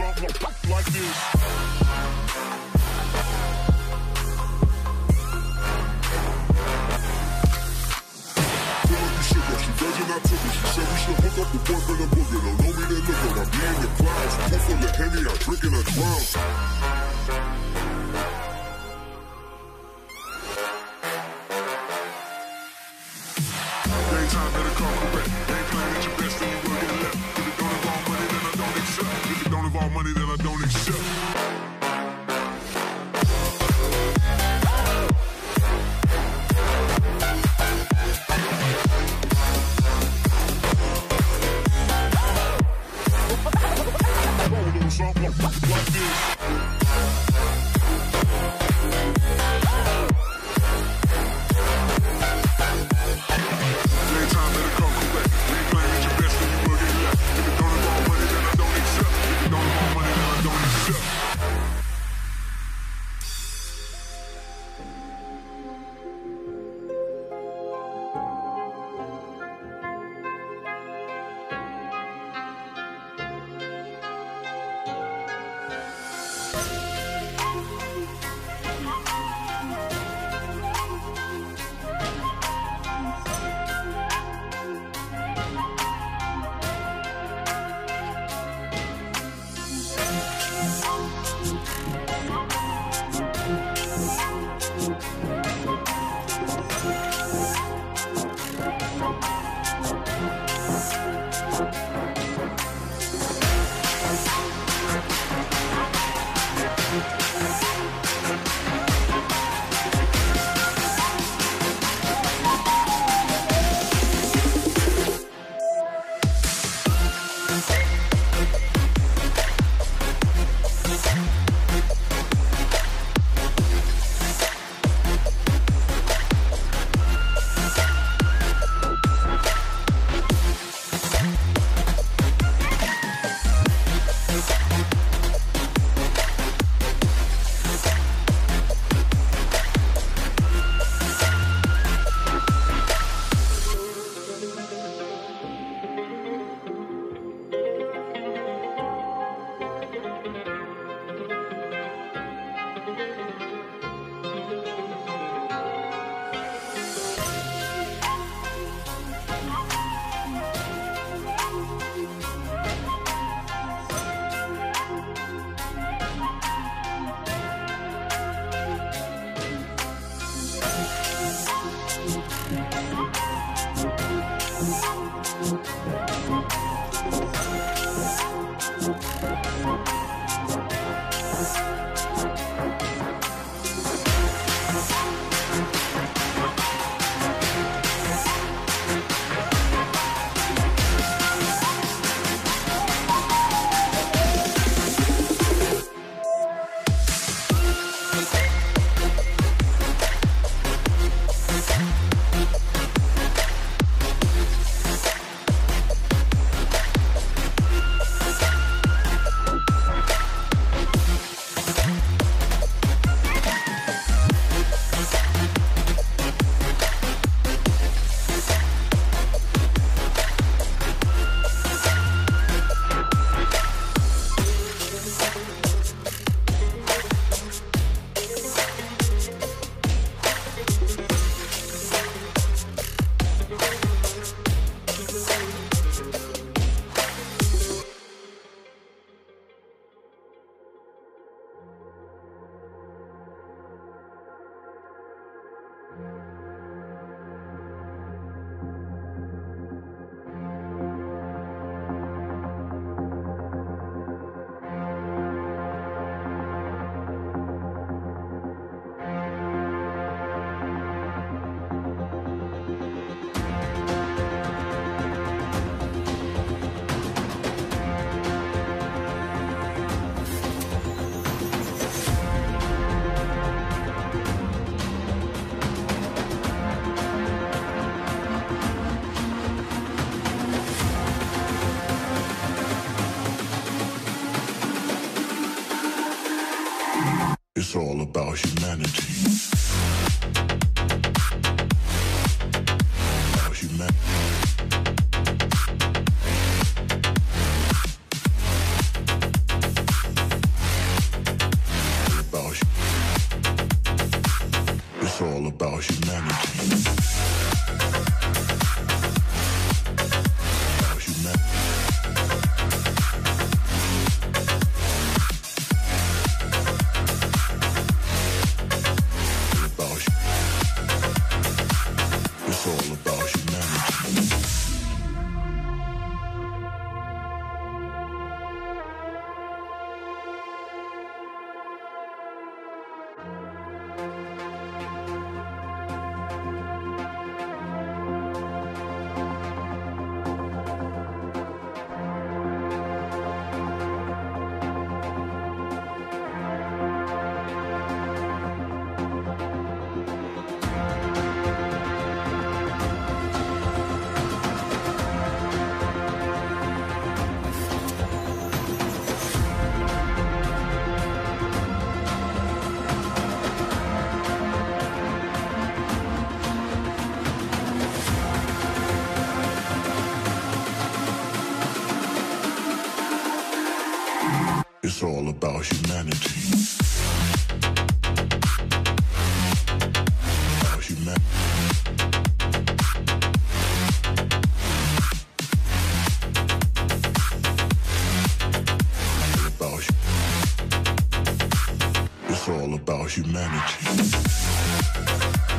something like this. She virgin, I took it. She said we should hook up the boyfriend and booger. Don't know me, they look her. I'm being the clouds. Pool full of Henny, I drink and I drown. Daytime better come correct. Ain't playing at your best, then you will get left. If it don't involve money, then I don't accept. If it don't involve money, then I don't accept. Something like this. Daytime better come correct. We ain't playing at your best, then you will get left. If it don't involve money, then I don't accept. If it don't involve money, then I don't accept. It's all about humanity. About humanity. It's all about humanity. About humanity. It's all about humanity.